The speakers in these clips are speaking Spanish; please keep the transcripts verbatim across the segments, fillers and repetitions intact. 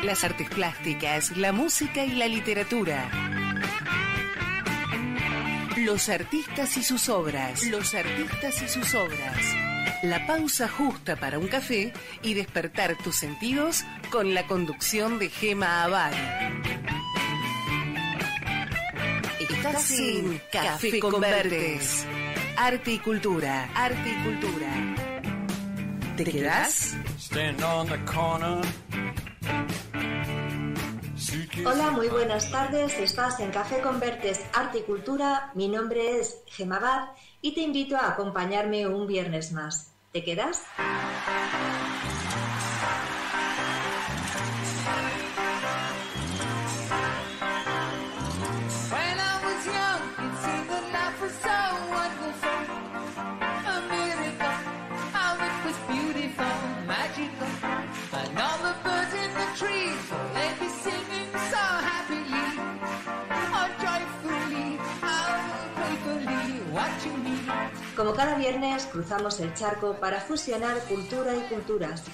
las artes plásticas, la música y la literatura. Los artistas y sus obras. Los artistas y sus obras. La pausa justa para un café y despertar tus sentidos con la conducción de Gema Abad. Estás en Café con Vertes. Arte y cultura. Arte y cultura. ¿Te quedás? Hola, muy buenas tardes. Estás en Café con Vertes, Arte y Cultura. Mi nombre es Gema Abad y te invito a acompañarme un viernes más. ¿Te quedas? Como cada viernes, cruzamos el charco para fusionar cultura y culturas.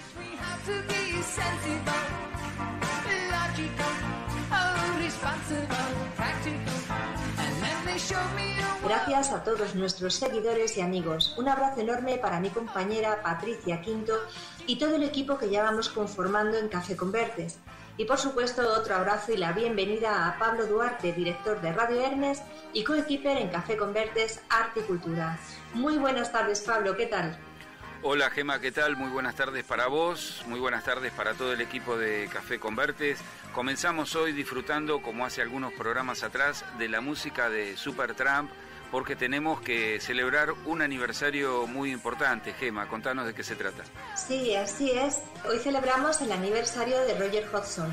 Gracias a todos nuestros seguidores y amigos. Un abrazo enorme para mi compañera Patricia Quinto y todo el equipo que ya vamos conformando en Café con Vertes. Y por supuesto otro abrazo y la bienvenida a Pablo Duarte, director de Radio Hermes y coequiper en Café con Vertes, Arte y Cultura. Muy buenas tardes, Pablo, ¿qué tal? Hola Gema, ¿qué tal? Muy buenas tardes para vos, muy buenas tardes para todo el equipo de Café con Vertes. Comenzamos hoy disfrutando, como hace algunos programas atrás, de la música de Supertramp, porque tenemos que celebrar un aniversario muy importante. Gema, contanos de qué se trata. Sí, así es. Hoy celebramos el aniversario de Roger Hodgson.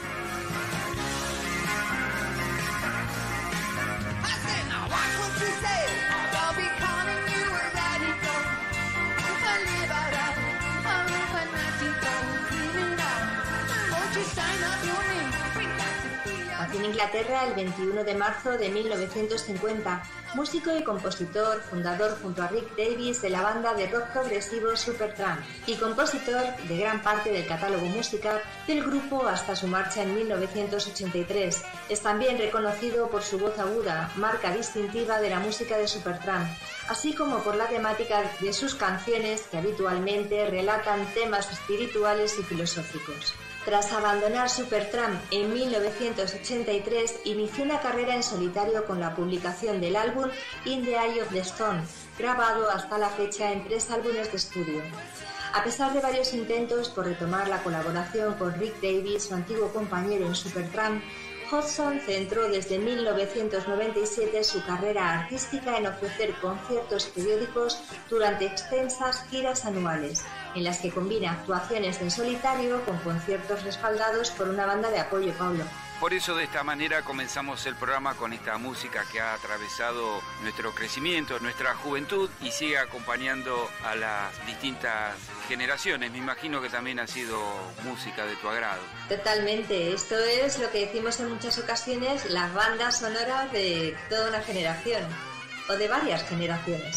Nació en Inglaterra el veintiuno de marzo de mil novecientos cincuenta, músico y compositor, fundador junto a Rick Davies de la banda de rock progresivo Supertramp y compositor de gran parte del catálogo musical del grupo hasta su marcha en mil novecientos ochenta y tres. Es también reconocido por su voz aguda, marca distintiva de la música de Supertramp, así como por la temática de sus canciones que habitualmente relatan temas espirituales y filosóficos. Tras abandonar Supertramp en mil novecientos ochenta y tres, inició una carrera en solitario con la publicación del álbum In the Eye of the Storm, grabado hasta la fecha en tres álbumes de estudio. A pesar de varios intentos por retomar la colaboración con Rick Davies, su antiguo compañero en Supertramp, Hodgson centró desde mil novecientos noventa y siete su carrera artística en ofrecer conciertos periódicos durante extensas giras anuales, en las que combina actuaciones en solitario con conciertos respaldados por una banda de apoyo, Pablo. Por eso de esta manera comenzamos el programa con esta música que ha atravesado nuestro crecimiento, nuestra juventud y sigue acompañando a las distintas generaciones. Me imagino que también ha sido música de tu agrado. Totalmente, esto es lo que decimos en muchas ocasiones, las bandas sonoras de toda una generación o de varias generaciones.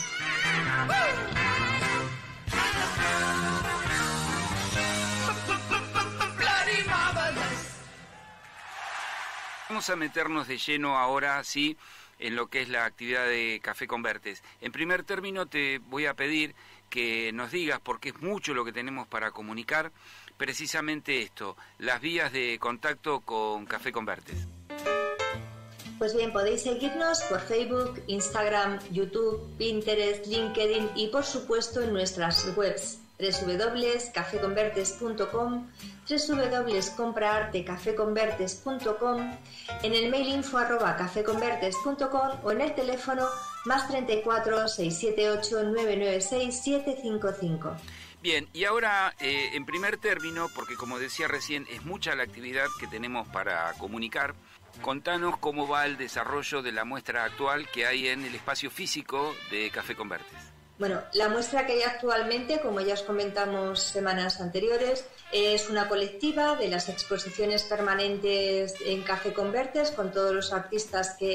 Vamos a meternos de lleno ahora, sí, en lo que es la actividad de Café con Vertes. En primer término te voy a pedir que nos digas, porque es mucho lo que tenemos para comunicar, precisamente esto, las vías de contacto con Café con Vertes. Pues bien, podéis seguirnos por Facebook, Instagram, YouTube, Pinterest, LinkedIn y por supuesto en nuestras webs doble u doble u doble u punto café con vertes punto com, doble u doble u doble u punto compraarte café con vertes punto com, en el mail info arroba café con vertes punto com o en el teléfono más treinta y cuatro, seiscientos setenta y ocho, novecientos noventa y seis, setecientos cincuenta y cinco. Bien, y ahora, eh, en primer término, porque como decía recién, es mucha la actividad que tenemos para comunicar, contanos cómo va el desarrollo de la muestra actual que hay en el espacio físico de Café con Vertes. Bueno, la muestra que hay actualmente, como ya os comentamos semanas anteriores, es una colectiva de las exposiciones permanentes en Café con Vertes, con todos los artistas que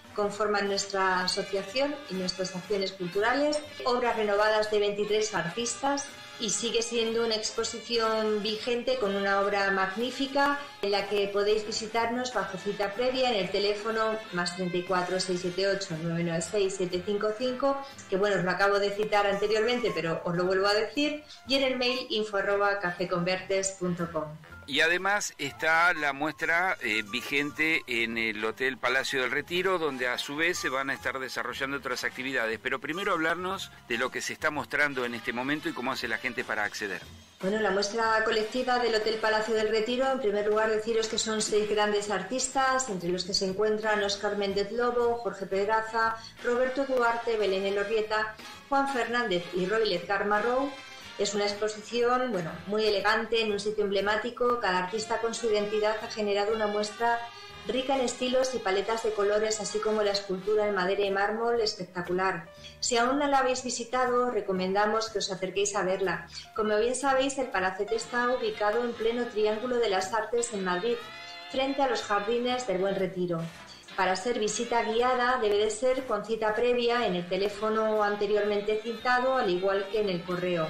conforman nuestra asociación y nuestras acciones culturales, obras renovadas de veintitrés artistas, y sigue siendo una exposición vigente con una obra magnífica en la que podéis visitarnos bajo cita previa en el teléfono más treinta y cuatro, seiscientos setenta y ocho, novecientos noventa y seis, setecientos cincuenta y cinco, que bueno, os lo acabo de citar anteriormente, pero os lo vuelvo a decir, y en el mail info arroba cafeconvertes punto com. Y además está la muestra eh, vigente en el Hotel Palacio del Retiro, donde a su vez se van a estar desarrollando otras actividades. Pero primero hablarnos de lo que se está mostrando en este momento y cómo hace la gente para acceder. Bueno, la muestra colectiva del Hotel Palacio del Retiro, en primer lugar deciros que son seis grandes artistas, entre los que se encuentran Óscar Méndez Lobo, Jorge Pedraza, Roberto Duarte, Belén Elorrieta, Juan Fernández y Roy Edgar Marrow. Es una exposición, bueno, muy elegante, en un sitio emblemático. Cada artista con su identidad ha generado una muestra rica en estilos y paletas de colores, así como la escultura en madera y mármol espectacular. Si aún no la habéis visitado, recomendamos que os acerquéis a verla. Como bien sabéis, el Palacete está ubicado en pleno Triángulo de las Artes en Madrid, frente a los Jardines del Buen Retiro. Para ser visita guiada debe de ser con cita previa en el teléfono anteriormente citado, al igual que en el correo.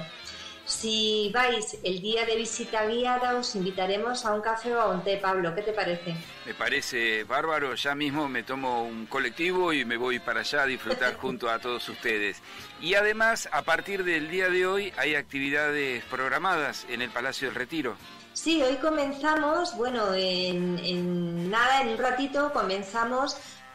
Si vais el día de visita guiada, os invitaremos a un café o a un té, Pablo. ¿Qué te parece? Me parece bárbaro. Ya mismo me tomo un colectivo y me voy para allá a disfrutar junto a todos ustedes. Y además, a partir del día de hoy, hay actividades programadas en el Palacio del Retiro. Sí, hoy comenzamos, bueno, en, en nada, en un ratito comenzamos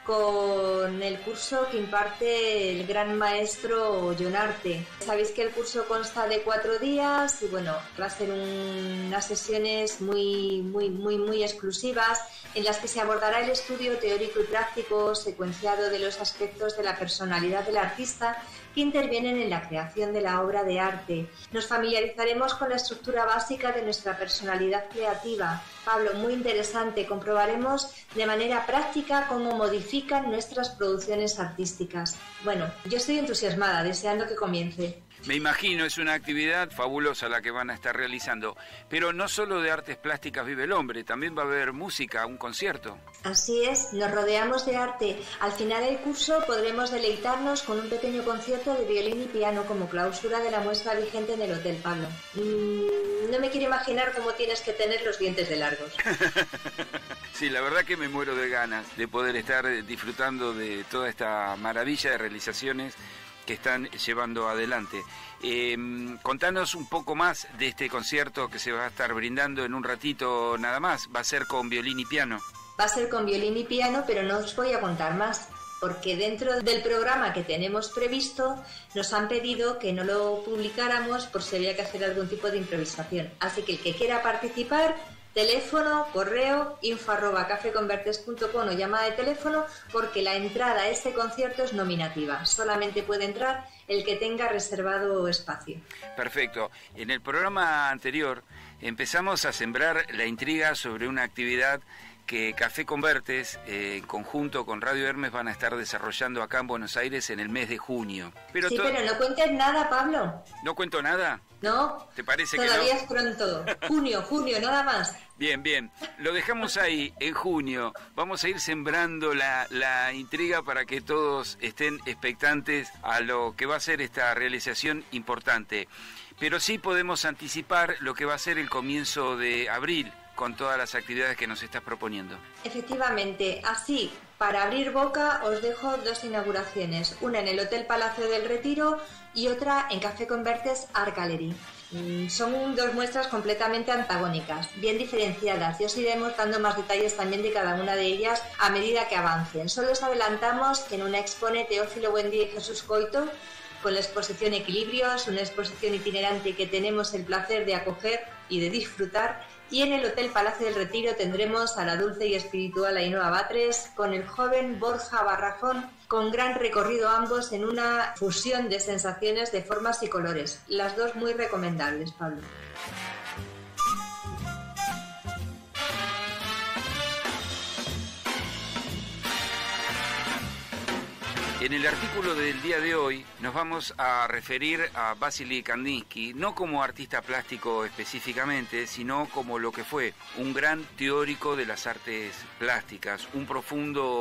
con el curso que imparte el gran maestro Jon Arte. Sabéis que el curso consta de cuatro días y bueno, va a ser un, unas sesiones muy, muy, muy, muy exclusivas en las que se abordará el estudio teórico y práctico secuenciado de los aspectos de la personalidad del artista que intervienen en la creación de la obra de arte. Nos familiarizaremos con la estructura básica de nuestra personalidad creativa. Pablo, muy interesante. Comprobaremos de manera práctica cómo modifican nuestras producciones artísticas. Bueno, yo estoy entusiasmada, deseando que comience. Me imagino, es una actividad fabulosa la que van a estar realizando. Pero no solo de artes plásticas vive el hombre, también va a haber música, un concierto. Así es, nos rodeamos de arte. Al final del curso podremos deleitarnos con un pequeño concierto de violín y piano como clausura de la muestra vigente en el Hotel Pablo. Mm, no me quiero imaginar cómo tienes que tener los dientes de largos. Sí, la verdad que me muero de ganas de poder estar disfrutando de toda esta maravilla de realizaciones que están llevando adelante. Eh, contanos un poco más de este concierto que se va a estar brindando en un ratito nada más. Va a ser con violín y piano. Va a ser con violín y piano, pero no os voy a contar más, porque dentro del programa que tenemos previsto nos han pedido que no lo publicáramos por si había que hacer algún tipo de improvisación. Así que el que quiera participar, teléfono, correo, info arroba cafeconvertes punto com o llamada de teléfono, porque la entrada a este concierto es nominativa. Solamente puede entrar el que tenga reservado espacio. Perfecto. En el programa anterior empezamos a sembrar la intriga sobre una actividad que Café Convertes, eh, en conjunto con Radio Hermes, van a estar desarrollando acá en Buenos Aires en el mes de junio. Pero sí, pero no cuentes nada, Pablo. ¿No cuento nada? No. ¿Te parece Todavía que no? es pronto. Junio, junio, nada más. Bien, bien. Lo dejamos ahí, en junio. Vamos a ir sembrando la, la intriga para que todos estén expectantes a lo que va a ser esta realización importante. Pero sí podemos anticipar lo que va a ser el comienzo de abril, con todas las actividades que nos estás proponiendo. Efectivamente, así, para abrir boca, os dejo dos inauguraciones, una en el Hotel Palacio del Retiro y otra en Café Convertes Art Gallery. Son dos muestras completamente antagónicas, bien diferenciadas, y os iremos dando más detalles también de cada una de ellas a medida que avancen. Solo os adelantamos que en una expone Teófilo Buendía y Jesús Coito, con la exposición Equilibrios, una exposición itinerante que tenemos el placer de acoger y de disfrutar. Y en el Hotel Palacio del Retiro tendremos a la dulce y espiritual Ainhoa Batres con el joven Borja Barrajón, con gran recorrido ambos en una fusión de sensaciones, de formas y colores. Las dos muy recomendables, Pablo. En el artículo del día de hoy nos vamos a referir a Vasily Kandinsky, no como artista plástico específicamente, sino como lo que fue un gran teórico de las artes plásticas, un profundo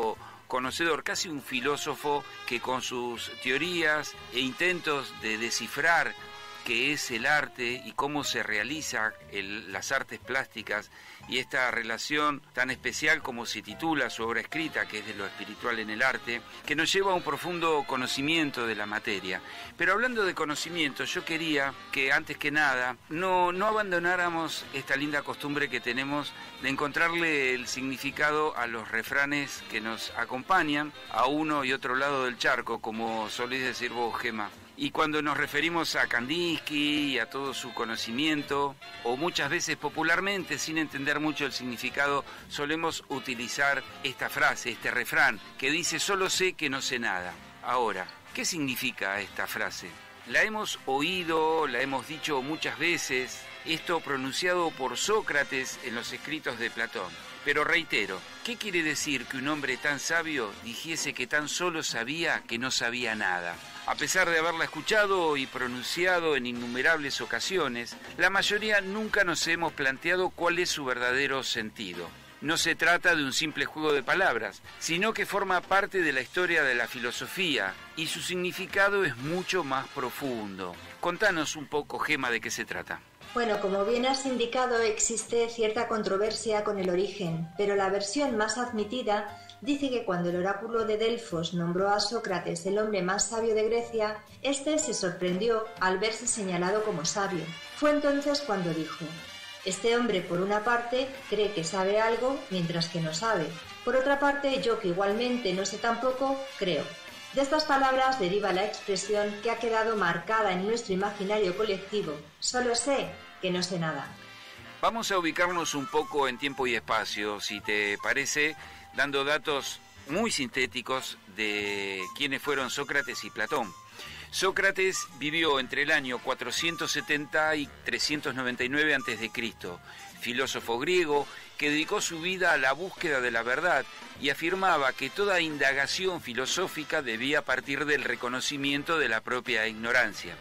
conocedor, casi un filósofo que con sus teorías e intentos de descifrar qué es el arte y cómo se realiza el, las artes plásticas y esta relación tan especial como se titula su obra escrita, que es de lo espiritual en el arte, que nos lleva a un profundo conocimiento de la materia. Pero hablando de conocimiento, yo quería que antes que nada no, no abandonáramos esta linda costumbre que tenemos de encontrarle el significado a los refranes que nos acompañan a uno y otro lado del charco, como solís decir vos, Gema. Y cuando nos referimos a Kandinsky y a todo su conocimiento, o muchas veces popularmente, sin entender mucho el significado, solemos utilizar esta frase, este refrán, que dice: solo sé que no sé nada. Ahora, ¿qué significa esta frase? La hemos oído, la hemos dicho muchas veces, esto pronunciado por Sócrates en los escritos de Platón. Pero reitero, ¿qué quiere decir que un hombre tan sabio dijese que tan solo sabía que no sabía nada? A pesar de haberla escuchado y pronunciado en innumerables ocasiones, la mayoría nunca nos hemos planteado cuál es su verdadero sentido. No se trata de un simple juego de palabras, sino que forma parte de la historia de la filosofía y su significado es mucho más profundo. Contanos un poco, Gema, de qué se trata. Bueno, como bien has indicado, existe cierta controversia con el origen, pero la versión más admitida dice que cuando el oráculo de Delfos nombró a Sócrates el hombre más sabio de Grecia, éste se sorprendió al verse señalado como sabio. Fue entonces cuando dijo: este hombre, por una parte, cree que sabe algo, mientras que no sabe. Por otra parte, yo, que igualmente no sé tampoco, creo. De estas palabras deriva la expresión que ha quedado marcada en nuestro imaginario colectivo: solo sé que no sé nada. Vamos a ubicarnos un poco en tiempo y espacio, si te parece, dando datos muy sintéticos de quiénes fueron Sócrates y Platón. Sócrates vivió entre el año cuatrocientos setenta y trescientos noventa y nueve antes de Cristo, filósofo griego que dedicó su vida a la búsqueda de la verdad y afirmaba que toda indagación filosófica debía partir del reconocimiento de la propia ignorancia.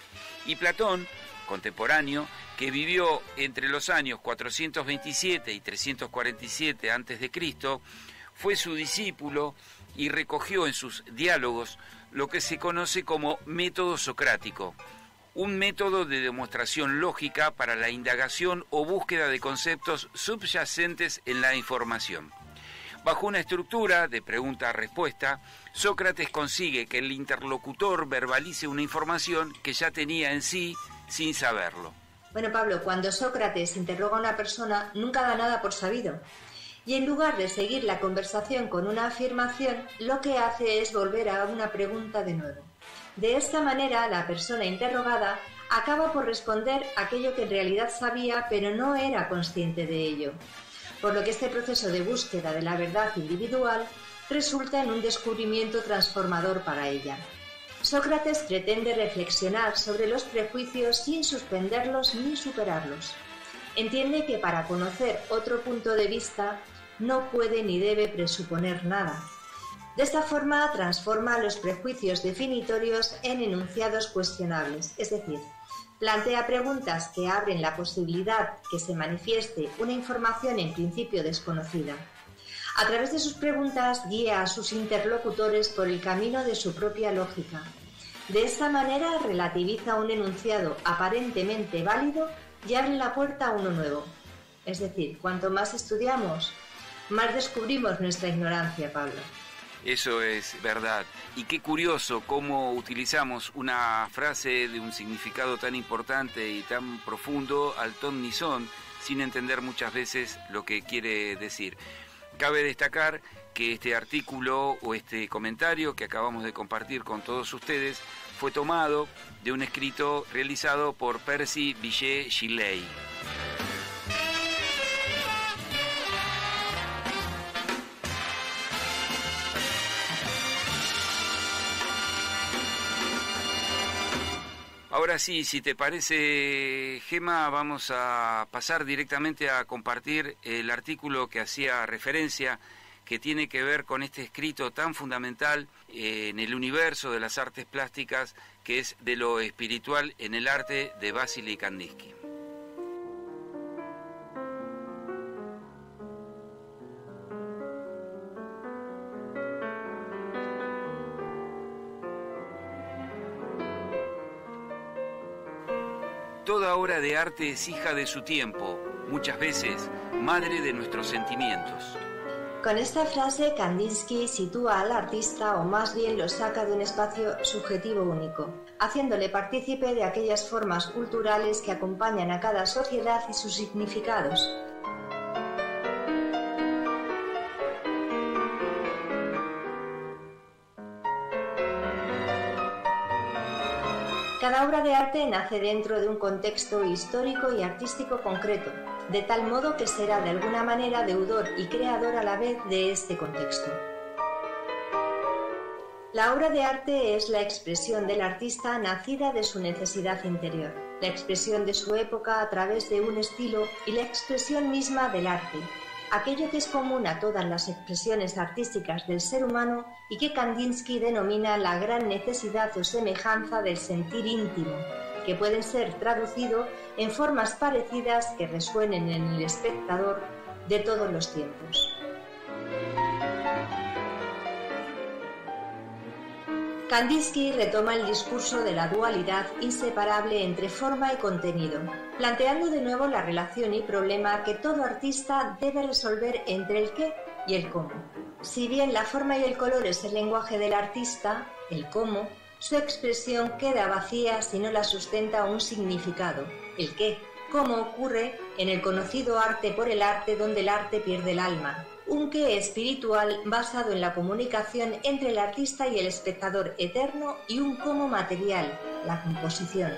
Y Platón, contemporáneo, que vivió entre los años cuatrocientos veintisiete y trescientos cuarenta y siete antes de Cristo, fue su discípulo y recogió en sus diálogos lo que se conoce como método socrático, un método de demostración lógica para la indagación o búsqueda de conceptos subyacentes en la información. Bajo una estructura de pregunta-respuesta, Sócrates consigue que el interlocutor verbalice una información que ya tenía en sí sin saberlo. Bueno, Pablo, cuando Sócrates interroga a una persona, nunca da nada por sabido. Y en lugar de seguir la conversación con una afirmación, lo que hace es volver a una pregunta de nuevo. De esta manera, la persona interrogada acaba por responder aquello que en realidad sabía, pero no era consciente de ello. Por lo que este proceso de búsqueda de la verdad individual resulta en un descubrimiento transformador para ella. Sócrates pretende reflexionar sobre los prejuicios sin suspenderlos ni superarlos. Entiende que para conocer otro punto de vista no puede ni debe presuponer nada. De esta forma transforma los prejuicios definitorios en enunciados cuestionables, es decir, plantea preguntas que abren la posibilidad que se manifieste una información en principio desconocida. A través de sus preguntas guía a sus interlocutores por el camino de su propia lógica. De esta manera relativiza un enunciado aparentemente válido y abre la puerta a uno nuevo. Es decir, cuanto más estudiamos, más descubrimos nuestra ignorancia, Pablo. Eso es verdad. Y qué curioso cómo utilizamos una frase de un significado tan importante y tan profundo al ton ni son, sin entender muchas veces lo que quiere decir. Cabe destacar que este artículo o este comentario que acabamos de compartir con todos ustedes fue tomado de un escrito realizado por Percy Bysshe Shelley. Ahora sí, si te parece, Gema, vamos a pasar directamente a compartir el artículo que hacía referencia, que tiene que ver con este escrito tan fundamental en el universo de las artes plásticas, que es De lo espiritual en el arte, de Vasily Kandinsky. toda obra de arte es hija de su tiempo, muchas veces madre de nuestros sentimientos. Con esta frase, Kandinsky sitúa al artista, o más bien lo saca de un espacio subjetivo único, haciéndole partícipe de aquellas formas culturales que acompañan a cada sociedad y sus significados. Cada obra de arte nace dentro de un contexto histórico y artístico concreto, de tal modo que será de alguna manera deudor y creador a la vez de este contexto. La obra de arte es la expresión del artista nacida de su necesidad interior, la expresión de su época a través de un estilo y la expresión misma del arte, aquello que es común a todas las expresiones artísticas del ser humano y que Kandinsky denomina la gran necesidad o semejanza del sentir íntimo, que pueden ser traducidos en formas parecidas que resuenen en el espectador de todos los tiempos. Kandinsky retoma el discurso de la dualidad inseparable entre forma y contenido, planteando de nuevo la relación y problema que todo artista debe resolver entre el qué y el cómo. Si bien la forma y el color es el lenguaje del artista, el cómo, su expresión queda vacía si no la sustenta un significado, el qué, como ocurre en el conocido arte por el arte, donde el arte pierde el alma. Un qué espiritual basado en la comunicación entre el artista y el espectador eterno, y un cómo material, la composición.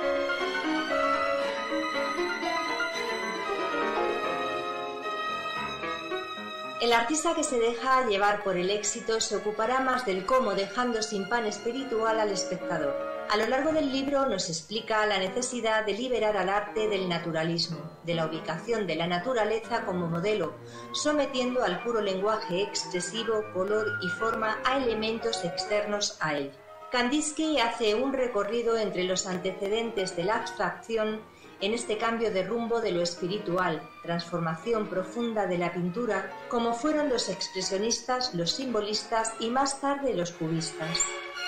El artista que se deja llevar por el éxito se ocupará más del cómo, dejando sin pan espiritual al espectador. A lo largo del libro nos explica la necesidad de liberar al arte del naturalismo, de la ubicación de la naturaleza como modelo, sometiendo al puro lenguaje expresivo, color y forma a elementos externos a él. Kandinsky hace un recorrido entre los antecedentes de la abstracción en este cambio de rumbo de lo espiritual, transformación profunda de la pintura, como fueron los expresionistas, los simbolistas y más tarde los cubistas.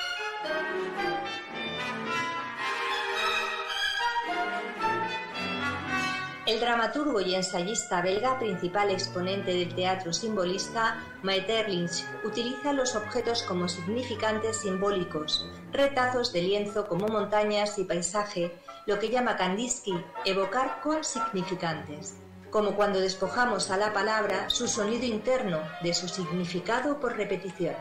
El dramaturgo y ensayista belga, principal exponente del teatro simbolista, Maeterlinck, utiliza los objetos como significantes simbólicos, retazos de lienzo como montañas y paisaje, lo que llama Kandinsky evocar con significantes, como cuando despojamos a la palabra su sonido interno de su significado por repetición.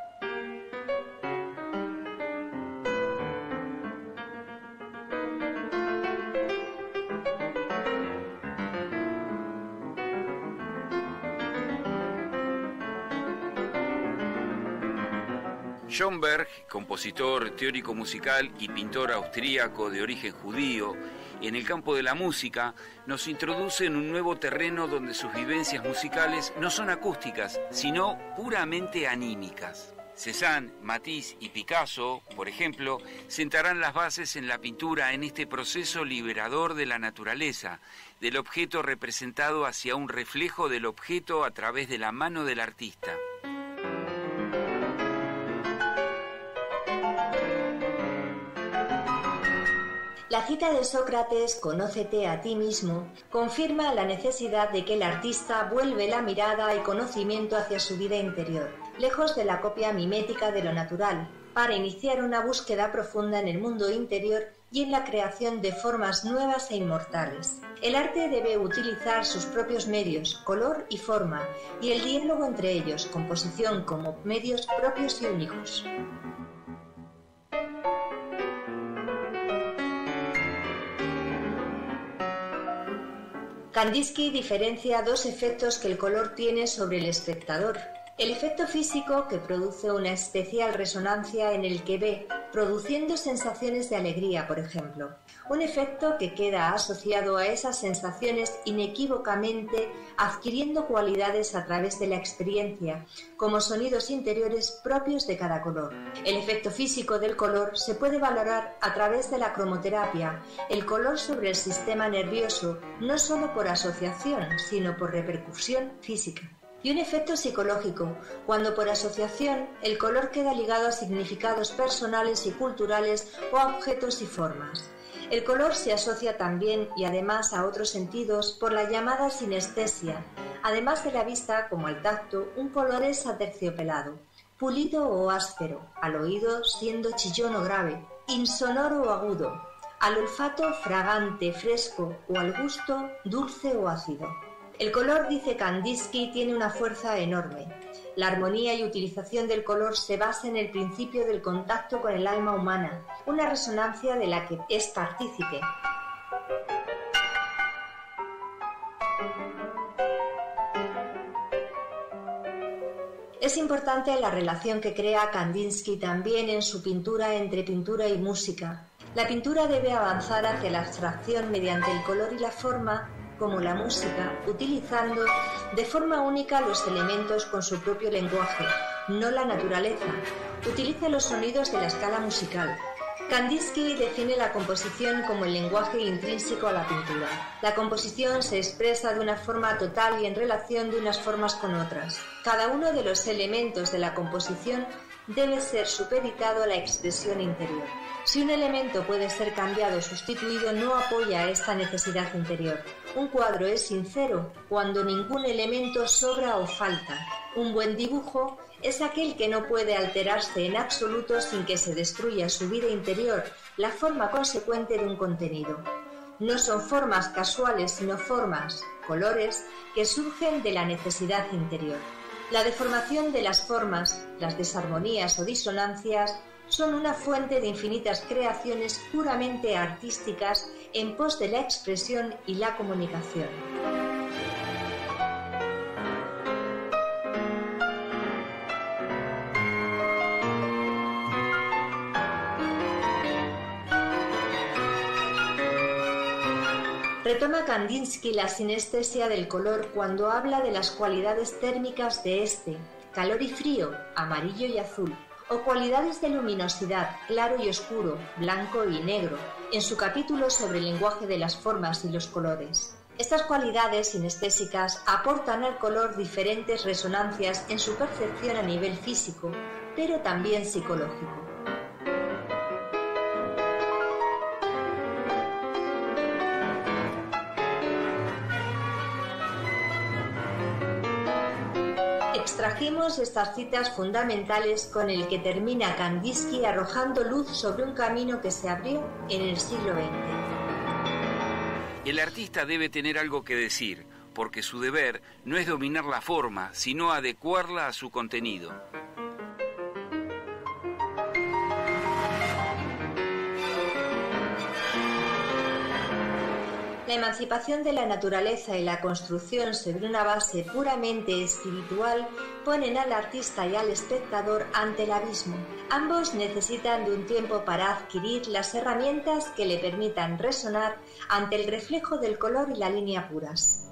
Schoenberg, compositor, teórico musical y pintor austríaco de origen judío, en el campo de la música, nos introduce en un nuevo terreno donde sus vivencias musicales no son acústicas, sino puramente anímicas. Cézanne, Matisse y Picasso, por ejemplo, sentarán las bases en la pintura en este proceso liberador de la naturaleza, del objeto representado hacia un reflejo del objeto a través de la mano del artista. La cita de Sócrates, «Conócete a ti mismo», confirma la necesidad de que el artista vuelve la mirada y conocimiento hacia su vida interior, lejos de la copia mimética de lo natural, para iniciar una búsqueda profunda en el mundo interior y en la creación de formas nuevas e inmortales. El arte debe utilizar sus propios medios, color y forma, y el diálogo entre ellos, composición como medios propios y únicos. Kandinsky diferencia dos efectos que el color tiene sobre el espectador. El efecto físico, que produce una especial resonancia en el que ve, produciendo sensaciones de alegría, por ejemplo. Un efecto que queda asociado a esas sensaciones inequívocamente, adquiriendo cualidades a través de la experiencia, como sonidos interiores propios de cada color. El efecto físico del color se puede valorar a través de la cromoterapia, el color sobre el sistema nervioso, no solo por asociación, sino por repercusión física. Y un efecto psicológico, cuando por asociación el color queda ligado a significados personales y culturales o a objetos y formas. El color se asocia también y además a otros sentidos por la llamada sinestesia. Además de la vista, como al tacto, un color es aterciopelado, pulido o áspero, al oído siendo chillón o grave, insonoro o agudo, al olfato fragante, fresco o al gusto dulce o ácido. El color, dice Kandinsky, tiene una fuerza enorme. La armonía y utilización del color se basa en el principio del contacto con el alma humana, una resonancia de la que es partícipe. Es importante la relación que crea Kandinsky también en su pintura entre pintura y música. La pintura debe avanzar hacia la abstracción mediante el color y la forma, como la música, utilizando de forma única los elementos con su propio lenguaje, no la naturaleza. Utiliza los sonidos de la escala musical. Kandinsky define la composición como el lenguaje intrínseco a la pintura. La composición se expresa de una forma total y en relación de unas formas con otras. Cada uno de los elementos de la composición debe ser supeditado a la expresión interior. Si un elemento puede ser cambiado o sustituido, no apoya esta necesidad interior. Un cuadro es sincero cuando ningún elemento sobra o falta. Un buen dibujo es aquel que no puede alterarse en absoluto sin que se destruya su vida interior, la forma consecuente de un contenido. No son formas casuales, sino formas, colores, que surgen de la necesidad interior. La deformación de las formas, las desarmonías o disonancias, son una fuente de infinitas creaciones puramente artísticas en pos de la expresión y la comunicación. Retoma Kandinsky la sinestesia del color cuando habla de las cualidades térmicas de este, calor y frío, amarillo y azul, o cualidades de luminosidad, claro y oscuro, blanco y negro, en su capítulo sobre el lenguaje de las formas y los colores. Estas cualidades sinestésicas aportan al color diferentes resonancias en su percepción a nivel físico, pero también psicológico. Extrajimos estas citas fundamentales con el que termina Kandinsky arrojando luz sobre un camino que se abrió en el siglo veinte. El artista debe tener algo que decir, porque su deber no es dominar la forma, sino adecuarla a su contenido. La emancipación de la naturaleza y la construcción sobre una base puramente espiritual ponen al artista y al espectador ante el abismo. Ambos necesitan de un tiempo para adquirir las herramientas que le permitan resonar ante el reflejo del color y la línea puras.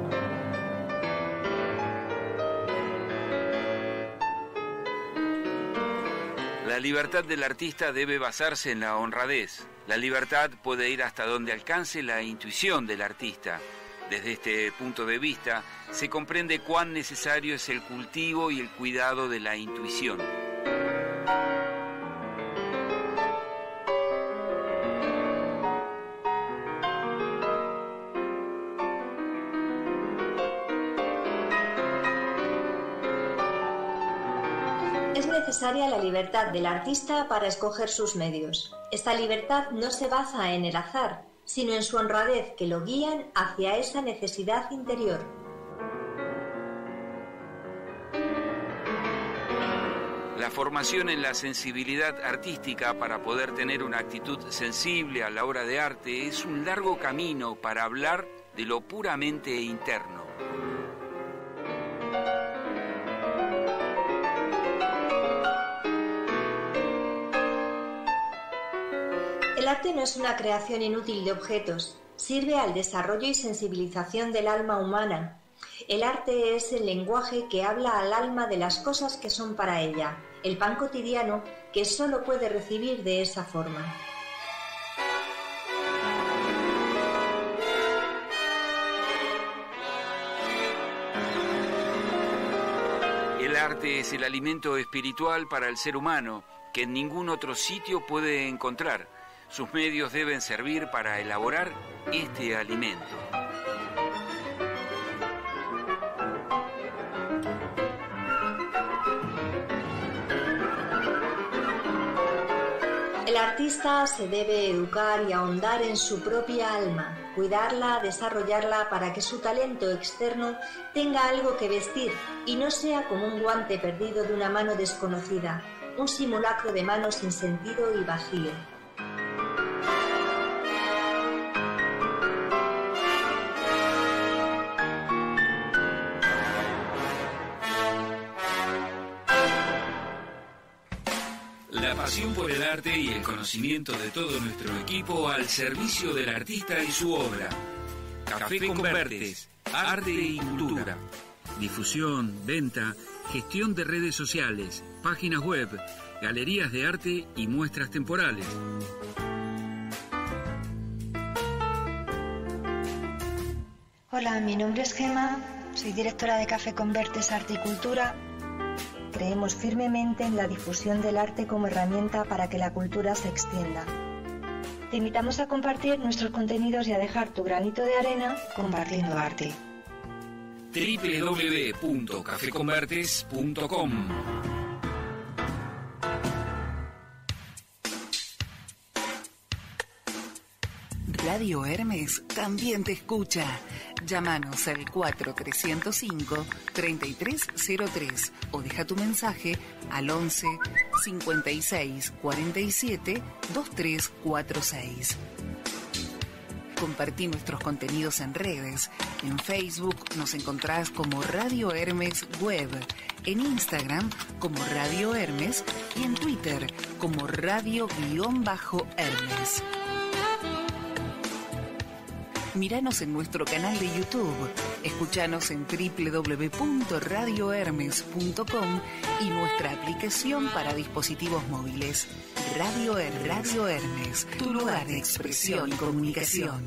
La libertad del artista debe basarse en la honradez. La libertad puede ir hasta donde alcance la intuición del artista. Desde este punto de vista, se comprende cuán necesario es el cultivo y el cuidado de la intuición. Es necesaria la libertad del artista para escoger sus medios. Esta libertad no se basa en el azar, sino en su honradez que lo guían hacia esa necesidad interior. La formación en la sensibilidad artística para poder tener una actitud sensible a la obra de arte es un largo camino para hablar de lo puramente interno. El arte no es una creación inútil de objetos, sirve al desarrollo y sensibilización del alma humana. El arte es el lenguaje que habla al alma de las cosas que son para ella, el pan cotidiano que solo puede recibir de esa forma. El arte es el alimento espiritual para el ser humano que en ningún otro sitio puede encontrar. sus medios deben servir para elaborar este alimento. El artista se debe educar y ahondar en su propia alma, cuidarla, desarrollarla para que su talento externo tenga algo que vestir y no sea como un guante perdido de una mano desconocida, un simulacro de mano sin sentido y vacío. La pasión por el arte y el conocimiento de todo nuestro equipo al servicio del artista y su obra. Café Convertes, arte y cultura. Difusión, venta, gestión de redes sociales, páginas web, galerías de arte y muestras temporales. Hola, mi nombre es Gema, soy directora de Café Convertes Arte y Cultura. Creemos firmemente en la difusión del arte como herramienta para que la cultura se extienda. Te invitamos a compartir nuestros contenidos y a dejar tu granito de arena compartiendo arte. doble u doble u doble u punto café convertes punto com Radio Hermes también te escucha. Llámanos al cuatro tres cero cinco, tres tres cero tres o deja tu mensaje al once, cincuenta y seis, cuarenta y siete, veintitrés cuarenta y seis. Compartí nuestros contenidos en redes. En Facebook nos encontrás como Radio Hermes Web, en Instagram como Radio Hermes y en Twitter como Radio-Hermes. Míranos en nuestro canal de YouTube, escuchanos en doble u doble u doble u punto radio hermes punto com y nuestra aplicación para dispositivos móviles. Radio Hermes, Radio Hermes, tu lugar de expresión y comunicación.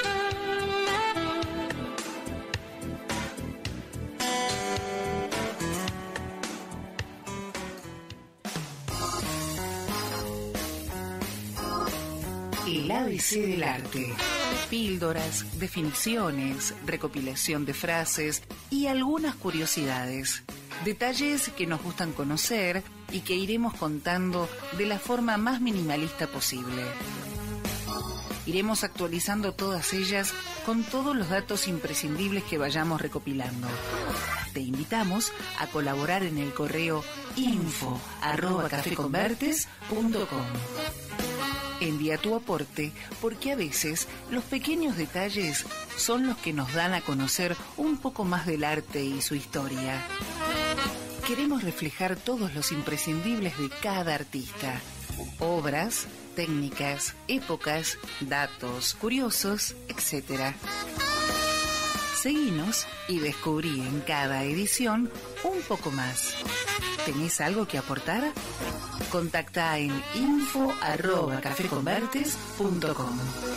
El A B C del arte. Píldoras, definiciones, recopilación de frases y algunas curiosidades. Detalles que nos gustan conocer y que iremos contando de la forma más minimalista posible. Iremos actualizando todas ellas con todos los datos imprescindibles que vayamos recopilando. Te invitamos a colaborar en el correo info arroba café convertes punto com. Envía tu aporte porque a veces los pequeños detalles son los que nos dan a conocer un poco más del arte y su historia. Queremos reflejar todos los imprescindibles de cada artista. Obras, técnicas, épocas, datos curiosos, etcétera. Seguinos y descubrí en cada edición un poco más. ¿Tenés algo que aportar? Contacta en info arroba café convertes punto com.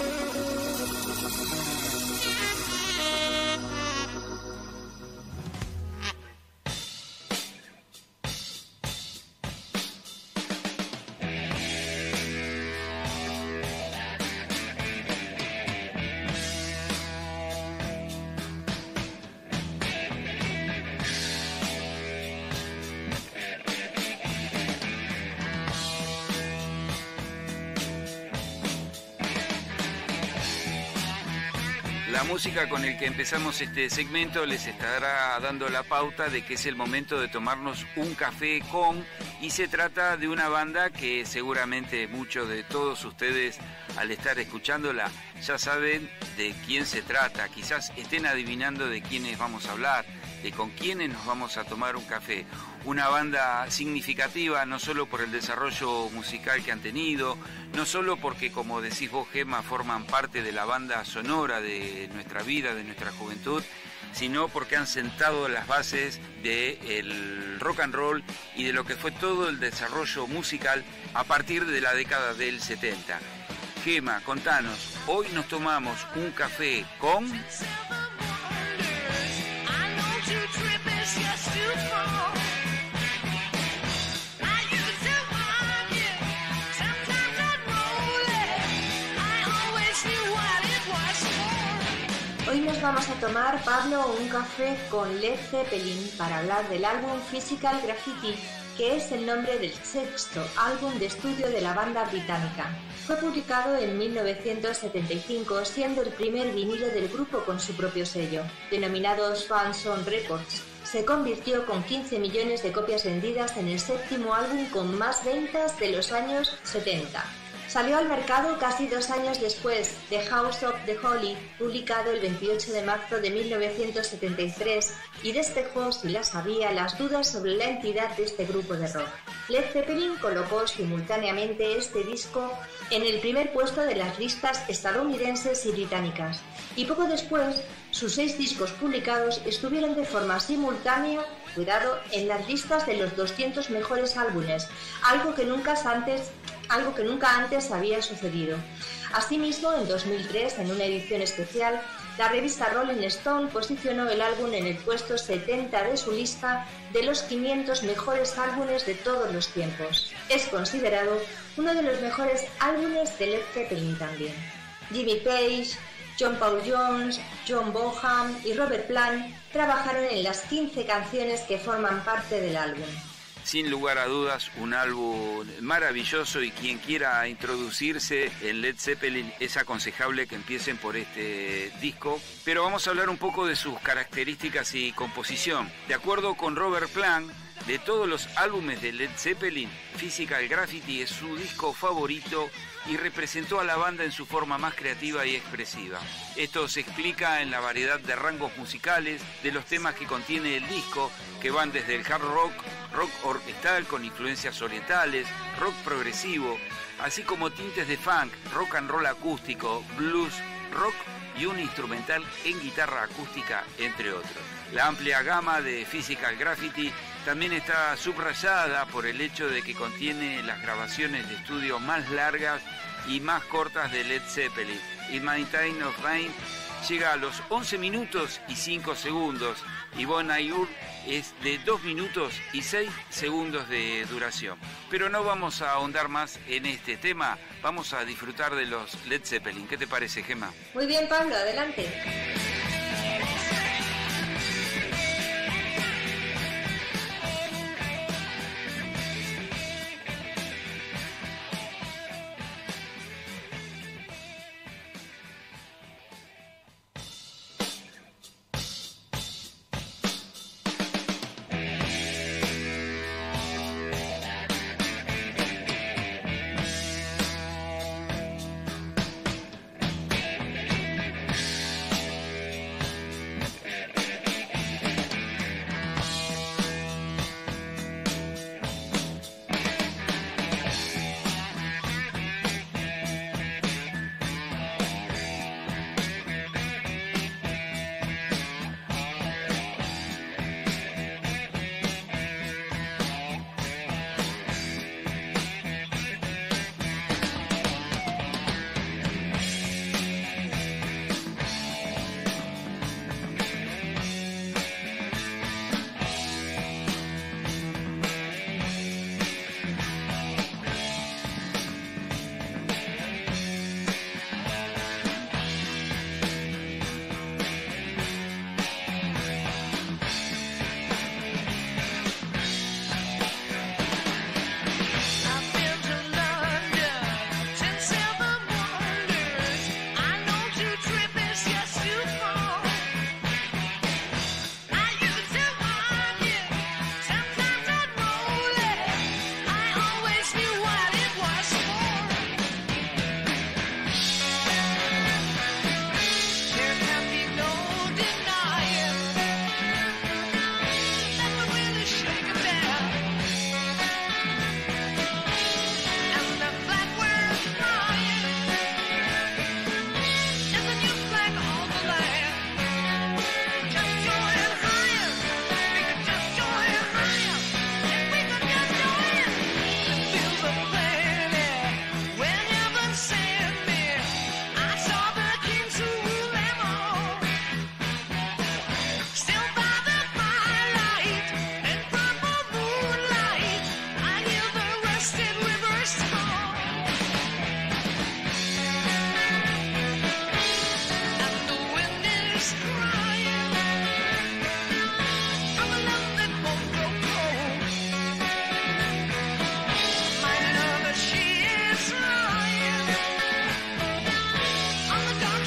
La música con el que empezamos este segmento les estará dando la pauta de que es el momento de tomarnos un café con, y se trata de una banda que seguramente muchos de todos ustedes al estar escuchándola ya saben de quién se trata, quizás estén adivinando de quiénes vamos a hablar, de con quiénes nos vamos a tomar un café. Una banda significativa no solo por el desarrollo musical que han tenido, no solo porque, como decís vos, Gema, forman parte de la banda sonora de nuestra vida, de nuestra juventud, sino porque han sentado las bases del rock and roll y de lo que fue todo el desarrollo musical a partir de la década del setenta. Gema, contanos, hoy nos tomamos un café con... Hoy nos vamos a tomar, Pablo, un café con Led Zeppelin para hablar del álbum Physical Graffiti, que es el nombre del sexto álbum de estudio de la banda británica. Fue publicado en mil novecientos setenta y cinco, siendo el primer vinilo del grupo con su propio sello, denominado Swanson Records. Se convirtió con quince millones de copias vendidas en el séptimo álbum con más ventas de los años setenta. Salió al mercado casi dos años después de House of the Holy, publicado el veintiocho de marzo de mil novecientos setenta y tres, y despejó, si las había, las dudas sobre la entidad de este grupo de rock. Led Zeppelin colocó simultáneamente este disco en el primer puesto de las listas estadounidenses y británicas, y poco después sus seis discos publicados estuvieron de forma simultánea, cuidado, en las listas de los doscientos mejores álbumes, algo que nunca antes algo que nunca antes había sucedido. Asimismo, en dos mil tres, en una edición especial, la revista Rolling Stone posicionó el álbum en el puesto setenta de su lista de los quinientos mejores álbumes de todos los tiempos. Es considerado uno de los mejores álbumes de Led Zeppelin también. Jimmy Page, John Paul Jones, John Bonham y Robert Plant trabajaron en las quince canciones que forman parte del álbum. Sin lugar a dudas, un álbum maravilloso, y quien quiera introducirse en Led Zeppelin es aconsejable que empiecen por este disco. Pero vamos a hablar un poco de sus características y composición. De acuerdo con Robert Plant, de todos los álbumes de Led Zeppelin, Physical Graffiti es su disco favorito y representó a la banda en su forma más creativa y expresiva. Esto se explica en la variedad de rangos musicales de los temas que contiene el disco, que van desde el hard rock, rock orquestal con influencias orientales, rock progresivo, así como tintes de funk, rock and roll acústico, blues, rock y un instrumental en guitarra acústica, entre otros. La amplia gama de Physical Graffiti también está subrayada por el hecho de que contiene las grabaciones de estudio más largas y más cortas de Led Zeppelin. In My Time of Rain llega a los once minutos y cinco segundos y Bon Air es de dos minutos y seis segundos de duración. Pero no vamos a ahondar más en este tema, vamos a disfrutar de los Led Zeppelin. ¿Qué te parece, Gemma? Muy bien, Pablo, adelante.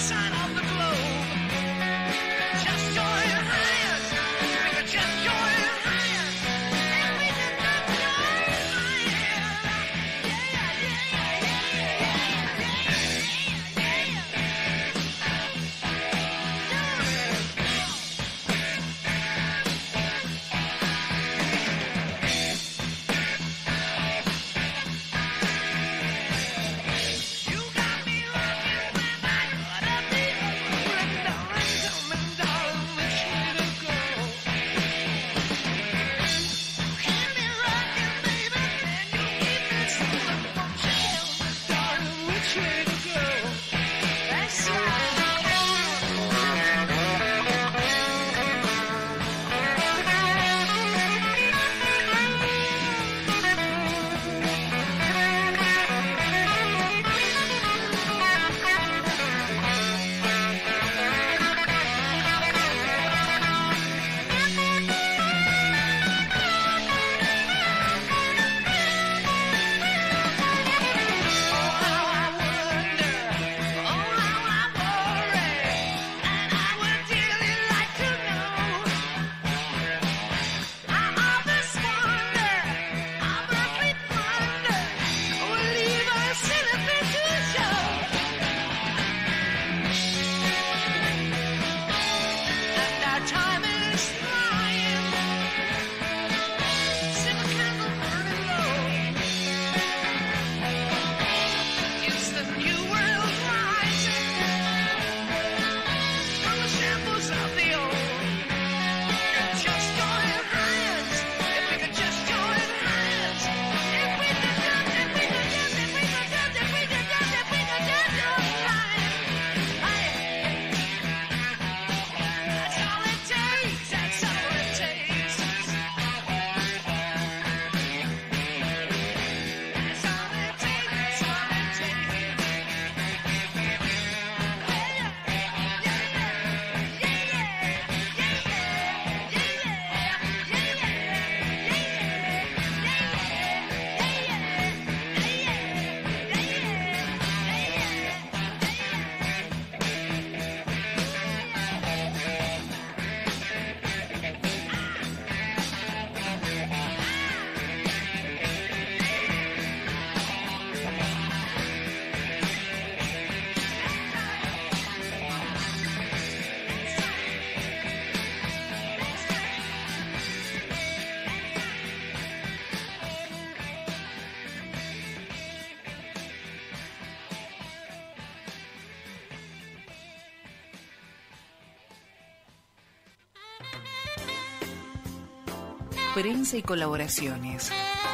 Prensa y colaboraciones.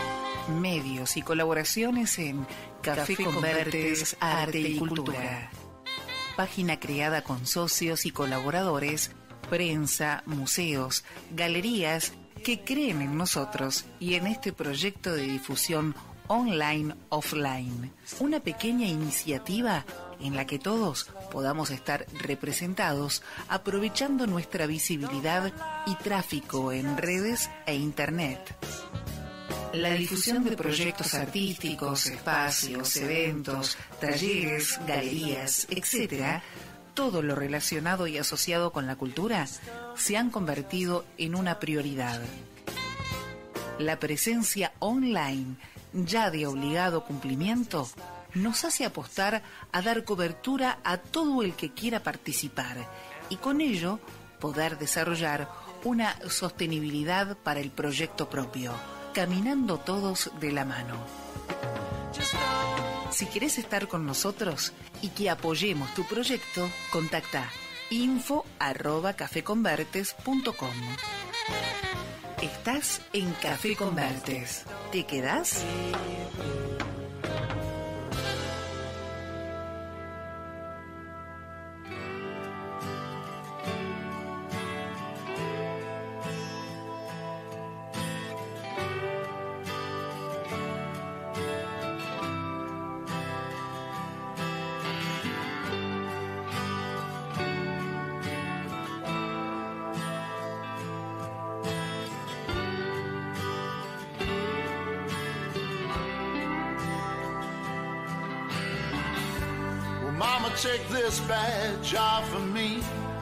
Medios y colaboraciones en Café Convertes Arte y Cultura. Página creada con socios y colaboradores, prensa, museos, galerías que creen en nosotros y en este proyecto de difusión online, offline. Una pequeña iniciativa en la que todos podamos estar representados, aprovechando nuestra visibilidad y tráfico en redes e internet. La difusión de proyectos artísticos, espacios, eventos, talleres, galerías, etcétera, todo lo relacionado y asociado con la cultura se han convertido en una prioridad. La presencia online, ya de obligado cumplimiento, nos hace apostar a dar cobertura a todo el que quiera participar y con ello poder desarrollar una sostenibilidad para el proyecto propio, caminando todos de la mano. Si querés estar con nosotros y que apoyemos tu proyecto, contacta info arroba cafeconvertes punto com. Estás en Café Convertes. ¿Te quedás? take this badge off of me.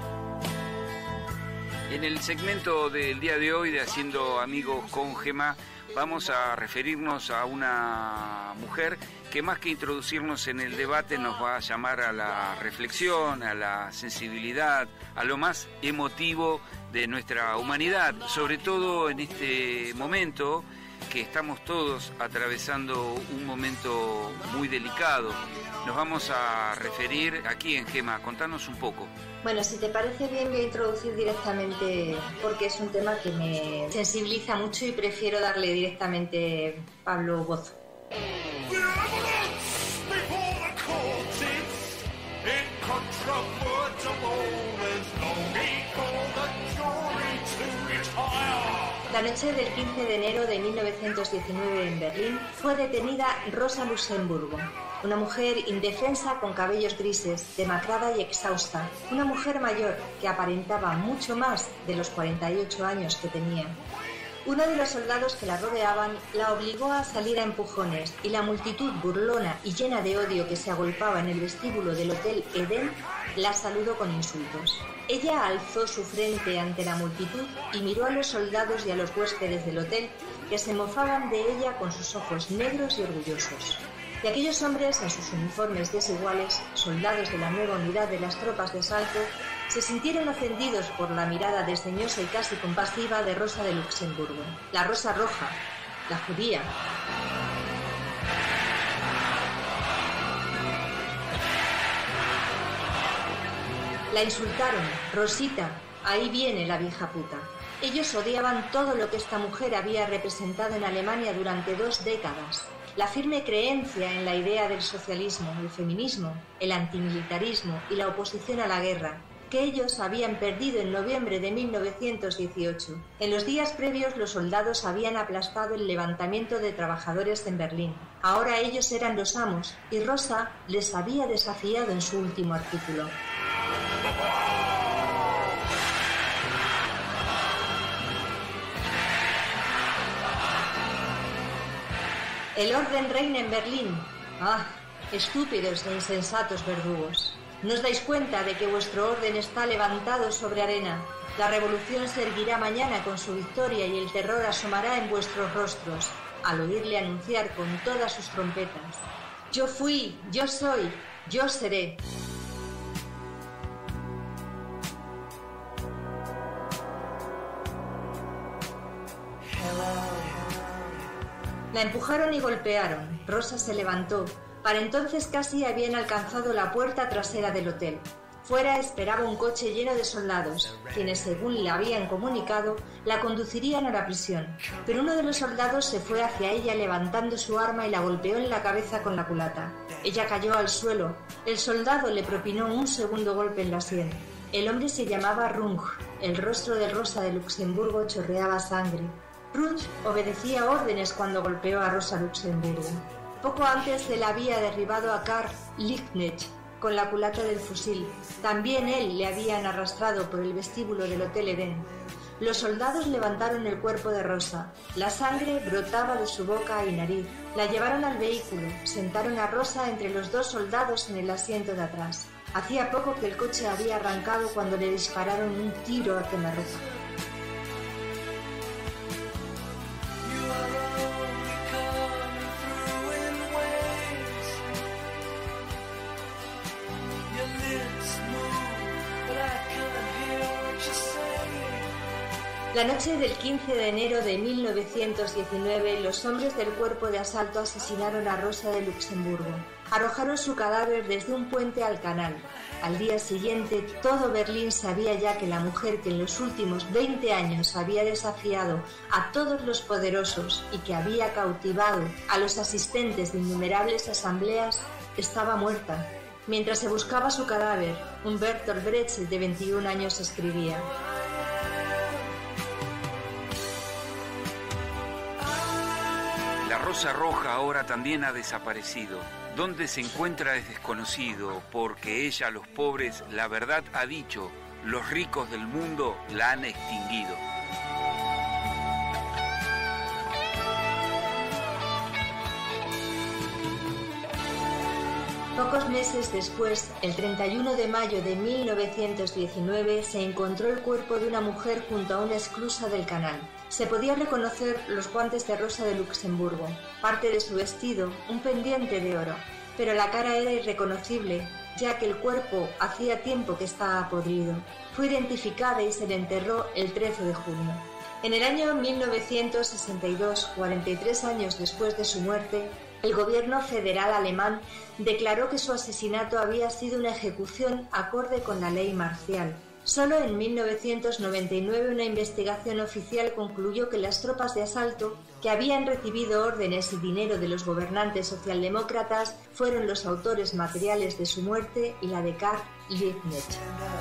En el segmento del día de hoy de Haciendo Amigos con Gema vamos a referirnos a una mujer que más que introducirnos en el debate nos va a llamar a la reflexión, a la sensibilidad, a lo más emotivo de nuestra humanidad, sobre todo en este momento que estamos todos atravesando un momento muy delicado. Nos vamos a referir aquí en Gema, contanos un poco. Bueno, si te parece bien, voy a introducir directamente, porque es un tema que me sensibiliza mucho y prefiero darle directamente Pablo voz. La noche del quince de enero de mil novecientos diecinueve en Berlín fue detenida Rosa Luxemburgo, una mujer indefensa con cabellos grises, demacrada y exhausta, una mujer mayor que aparentaba mucho más de los cuarenta y ocho años que tenía. Uno de los soldados que la rodeaban la obligó a salir a empujones y la multitud burlona y llena de odio que se agolpaba en el vestíbulo del Hotel Edén la saludó con insultos. Ella alzó su frente ante la multitud y miró a los soldados y a los huéspedes del hotel que se mofaban de ella con sus ojos negros y orgullosos. Y aquellos hombres, en sus uniformes desiguales, soldados de la nueva unidad de las tropas de asalto, se sintieron ofendidos por la mirada desdeñosa y casi compasiva de Rosa de Luxemburgo, la Rosa Roja, la judía. La insultaron: Rosita, ahí viene la vieja puta. Ellos odiaban todo lo que esta mujer había representado en Alemania durante dos décadas. La firme creencia en la idea del socialismo, el feminismo, el antimilitarismo y la oposición a la guerra, que ellos habían perdido en noviembre de mil novecientos dieciocho. En los días previos los soldados habían aplastado el levantamiento de trabajadores en Berlín. Ahora ellos eran los amos y Rosa les había desafiado en su último artículo. El orden reina en Berlín. ¡Ah! Estúpidos e insensatos verdugos. ¿No os dais cuenta de que vuestro orden está levantado sobre arena? La revolución se erguirá mañana con su victoria y el terror asomará en vuestros rostros al oírle anunciar con todas sus trompetas: yo fui, yo soy, yo seré. La empujaron y golpearon. Rosa se levantó. Para entonces casi habían alcanzado la puerta trasera del hotel. Fuera esperaba un coche lleno de soldados, quienes, según le habían comunicado, la conducirían a la prisión. Pero uno de los soldados se fue hacia ella levantando su arma y la golpeó en la cabeza con la culata. Ella cayó al suelo. El soldado le propinó un segundo golpe en la sien. El hombre se llamaba Runge. El rostro de Rosa de Luxemburgo chorreaba sangre. Runge obedecía órdenes cuando golpeó a Rosa Luxemburgo. Poco antes él había derribado a Karl Liebknecht con la culata del fusil. También él le habían arrastrado por el vestíbulo del Hotel Edén. Los soldados levantaron el cuerpo de Rosa. La sangre brotaba de su boca y nariz. La llevaron al vehículo. Sentaron a Rosa entre los dos soldados en el asiento de atrás. Hacía poco que el coche había arrancado cuando le dispararon un tiro a quemarropa. La noche del quince de enero de mil novecientos diecinueve, los hombres del cuerpo de asalto asesinaron a Rosa de Luxemburgo. Arrojaron su cadáver desde un puente al canal. Al día siguiente, todo Berlín sabía ya que la mujer que en los últimos veinte años había desafiado a todos los poderosos y que había cautivado a los asistentes de innumerables asambleas estaba muerta. Mientras se buscaba su cadáver, un Bertolt Brecht de veintiún años escribía: La Rosa Roja ahora también ha desaparecido. Dónde se encuentra es desconocido, porque ella a los pobres la verdad ha dicho, los ricos del mundo la han extinguido. Pocos meses después, el treinta y uno de mayo de mil novecientos diecinueve, se encontró el cuerpo de una mujer junto a una esclusa del canal. Se podía reconocer los guantes de rosa de Luxemburgo, parte de su vestido, un pendiente de oro, pero la cara era irreconocible, ya que el cuerpo hacía tiempo que estaba podrido. Fue identificada y se le enterró el trece de junio. En el año mil novecientos sesenta y dos, cuarenta y tres años después de su muerte, el gobierno federal alemán declaró que su asesinato había sido una ejecución acorde con la ley marcial. Solo en mil novecientos noventa y nueve una investigación oficial concluyó que las tropas de asalto, que habían recibido órdenes y dinero de los gobernantes socialdemócratas, fueron los autores materiales de su muerte y la de Karl Liebknecht.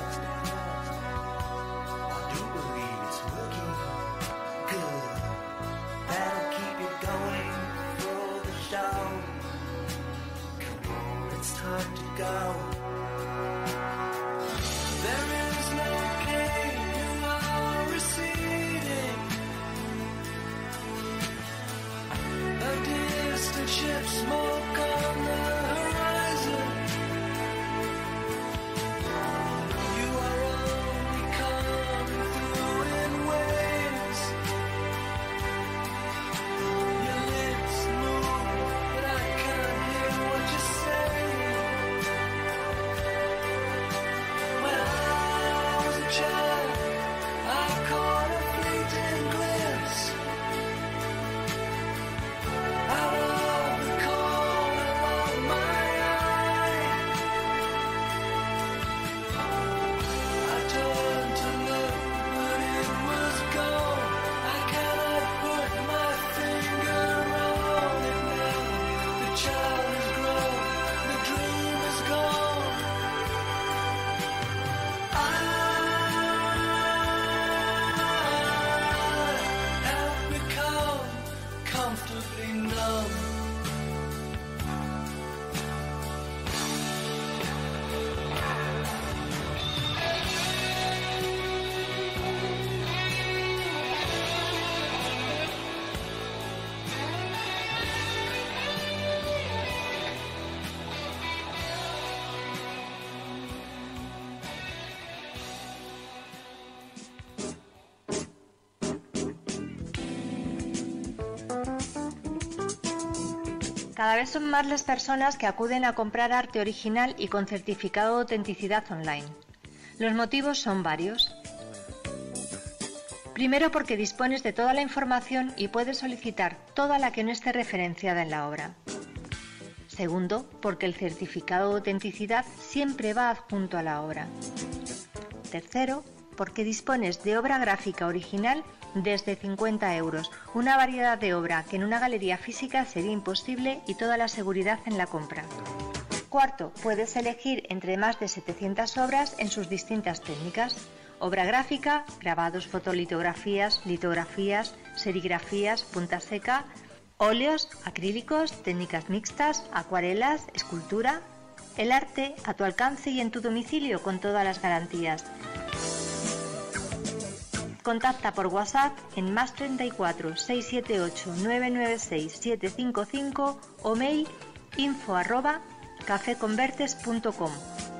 Ship smoke on the horizon. You are only coming through in waves. Your lips move, but I can't hear what you say. When I was a child, I caught a fleeting glimpse out of Cada vez son más las personas que acuden a comprar arte original y con certificado de autenticidad online. Los motivos son varios. Primero, porque dispones de toda la información y puedes solicitar toda la que no esté referenciada en la obra. Segundo, porque el certificado de autenticidad siempre va adjunto a la obra. Tercero, porque dispones de obra gráfica original desde cincuenta euros, una variedad de obra que en una galería física sería imposible y toda la seguridad en la compra. Cuarto, puedes elegir entre más de setecientas obras en sus distintas técnicas: obra gráfica, grabados, fotolitografías, litografías, serigrafías, punta seca, óleos, acrílicos, técnicas mixtas, acuarelas, escultura. El arte a tu alcance y en tu domicilio con todas las garantías. Contacta por WhatsApp en más treinta y cuatro, seiscientos setenta y ocho, novecientos noventa y seis, setecientos cincuenta y cinco o mail info arroba cafeconvertes punto com.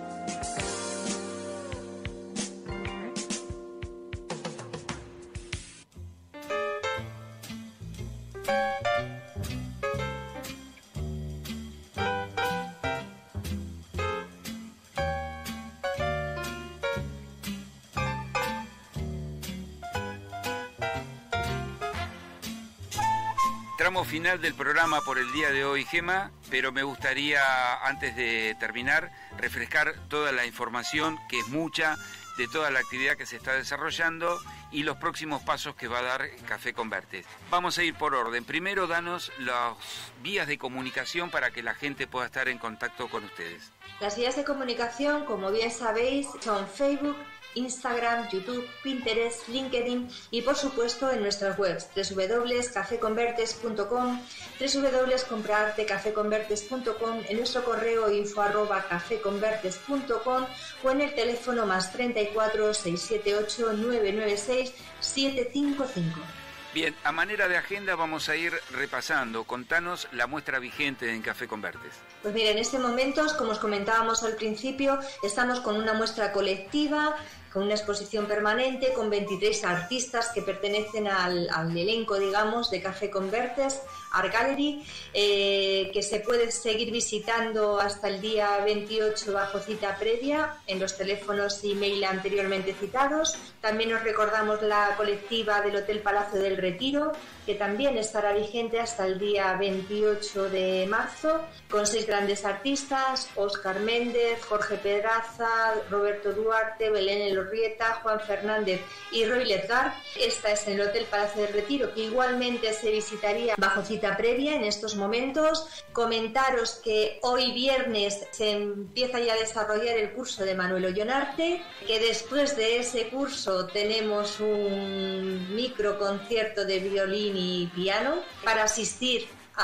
Tramo final del programa por el día de hoy, Gema, pero me gustaría, antes de terminar, refrescar toda la información, que es mucha, de toda la actividad que se está desarrollando y los próximos pasos que va a dar Café Convertes. Vamos a ir por orden. Primero, danos las vías de comunicación para que la gente pueda estar en contacto con ustedes. Las vías de comunicación, como bien sabéis, son Facebook, Instagram, YouTube, Pinterest, LinkedIn y por supuesto en nuestras webs doble u doble u doble u punto café convertes punto com, doble u doble u doble u punto comprarte café convertes punto com, en nuestro correo info arroba café convertes punto com o en el teléfono más treinta y cuatro, seiscientos setenta y ocho, novecientos noventa y seis, setecientos cincuenta y cinco. Bien, a manera de agenda vamos a ir repasando. Contanos la muestra vigente en Café Convertes. Pues mira, en este momento, como os comentábamos al principio, estamos con una muestra colectiva, con una exposición permanente, con veintitrés artistas que pertenecen al, al elenco, digamos, de Café Convertes, Art Gallery, eh, que se puede seguir visitando hasta el día veintiocho bajo cita previa en los teléfonos y mail anteriormente citados. También os recordamos la colectiva del Hotel Palacio del Retiro, que también estará vigente hasta el día veintiocho de marzo, con seis grandes artistas: Óscar Méndez, Jorge Pedraza, Roberto Duarte, Belén Elorrieta, Juan Fernández y Roy Ledgar. Esta es en el Hotel Palacio del Retiro, que igualmente se visitaría bajo cita previa en estos momentos. Comentaros que hoy viernes se empieza ya a desarrollar el curso de Manuel Ollonarte, que después de ese curso tenemos un micro concierto de violín y piano. Para asistir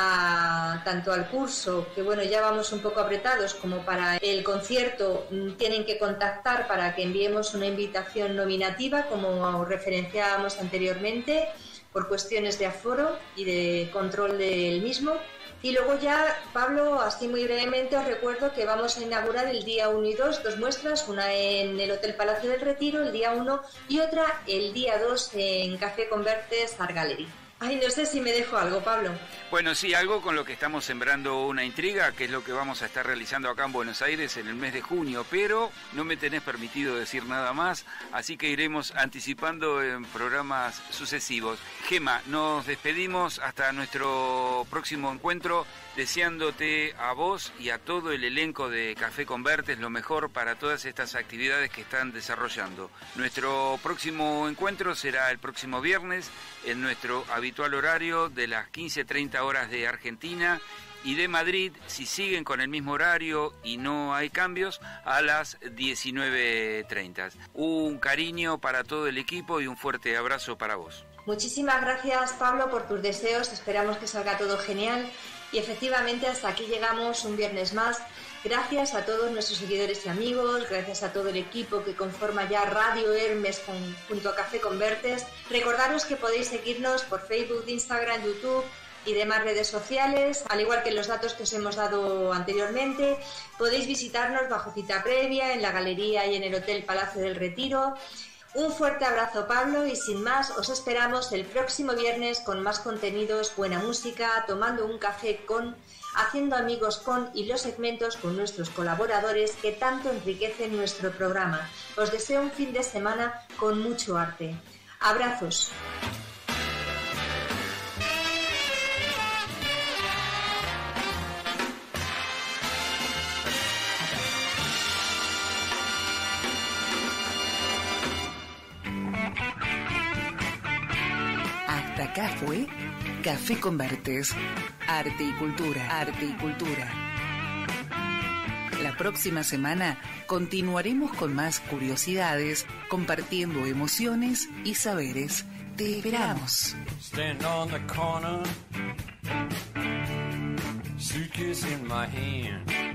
a, tanto al curso, que bueno, ya vamos un poco apretados, como para el concierto, tienen que contactar para que enviemos una invitación nominativa, como referenciábamos anteriormente, por cuestiones de aforo y de control del mismo. Y luego ya, Pablo, así muy brevemente os recuerdo que vamos a inaugurar el día uno y dos, dos muestras, una en el Hotel Palacio del Retiro el día uno y otra el día dos en Café Convertes Art Gallery. Ay, no sé si me dejo algo, Pablo. Bueno, sí, algo con lo que estamos sembrando una intriga, que es lo que vamos a estar realizando acá en Buenos Aires en el mes de junio, pero no me tenés permitido decir nada más, así que iremos anticipando en programas sucesivos. Gema, nos despedimos hasta nuestro próximo encuentro, deseándote a vos y a todo el elenco de Café Convertes lo mejor para todas estas actividades que están desarrollando. Nuestro próximo encuentro será el próximo viernes en nuestro habitual horario de las quince treinta horas de Argentina y de Madrid, si siguen con el mismo horario y no hay cambios, a las diecinueve treinta. Un cariño para todo el equipo y un fuerte abrazo para vos. Muchísimas gracias, Pablo, por tus deseos. Esperamos que salga todo genial. Y efectivamente hasta aquí llegamos un viernes más. Gracias a todos nuestros seguidores y amigos, gracias a todo el equipo que conforma ya Radio Hermes con, junto a Café Convertes. Recordaros que podéis seguirnos por Facebook, Instagram, YouTube y demás redes sociales, al igual que los datos que os hemos dado anteriormente. Podéis visitarnos bajo cita previa en la galería y en el Hotel Palacio del Retiro. Un fuerte abrazo, Pablo, y sin más, os esperamos el próximo viernes con más contenidos, buena música, tomando un café con, haciendo amigos con y los segmentos con nuestros colaboradores que tanto enriquecen nuestro programa. Os deseo un fin de semana con mucho arte. Abrazos. Acá fue Café Convertes, arte y cultura, arte y cultura. La próxima semana continuaremos con más curiosidades, compartiendo emociones y saberes. Te esperamos. Stand on the corner, suitcase in my hand.